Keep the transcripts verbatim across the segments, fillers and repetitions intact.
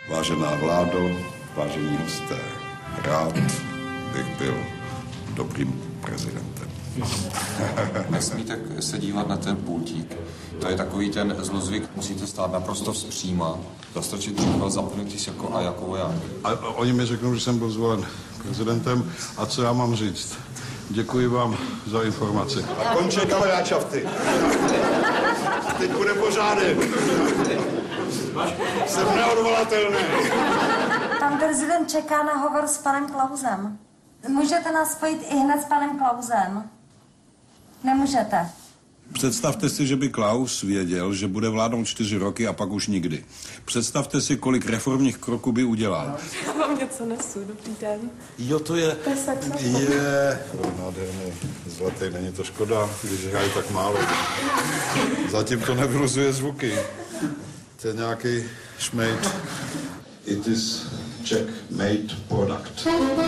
Vážená vládo, vážení hosté, rád bych byl dobrým prezidentem. Nesmíte se dívat na ten pultík. To je takový ten zlozvyk, musíte stát naprosto vzpříma, zastrčit břicho, zapnutí se jako a jako já. A oni mi řeknou, že jsem byl zvolen prezidentem a co já mám říct? Děkuji vám za informaci. A končí kamaráčafty. Teď bude pořádek. Jsem neodvolatelný. Pan prezident čeká na hovor s panem Klausem. Můžete nás spojit i hned s panem Klausem? Nemůžete. Představte si, že by Klaus věděl, že bude vládnout čtyři roky a pak už nikdy. Představte si, kolik reformních kroků by udělal. Já vám něco nesu, dobrý den. Jo, to je... To je saxofon. Je... Nádherný, zlatý, není to škoda, když hrají tak málo. Zatím to nevyluzuje zvuky. To je nějaký šmejt. It is checkmate product.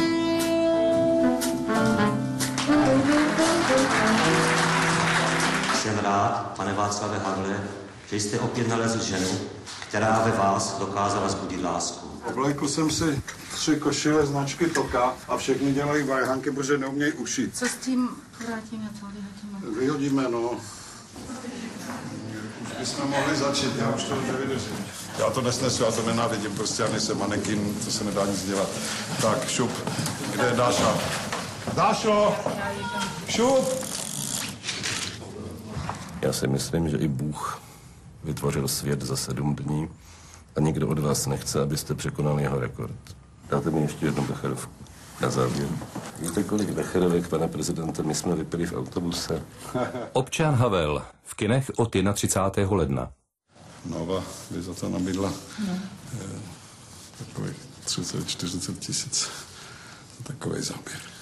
Jsem rád, pane Václave Havle, že jste opět nalezl ženu, která ve vás dokázala vzbudit lásku. Oblékl jsem si tři košile značky Toka a všechny dělají varhanky, protože neumějí ušít. Co s tím vrátíme, to vyhodíme? Vyhodíme, no. Už bychom mohli začít, já už to nevydržím. Já to nesnesu, já to nenávidím, prostě já nejsem manekin, to se nedá nic dělat. Tak, šup, kde je Dáša? Dášo! Šup! Já si myslím, že i Bůh vytvořil svět za sedm dní a nikdo od vás nechce, abyste překonali jeho rekord. Dáte mi ještě jednu becherovku na závěr. Víte, kolik becherovek, pane prezidente, my jsme vypili v autobuse? Občan Havel v kinech od třicátého prvního ledna. Nova by za to nabídla no. Takových třicet čtyřicet tisíc. Takový záběr.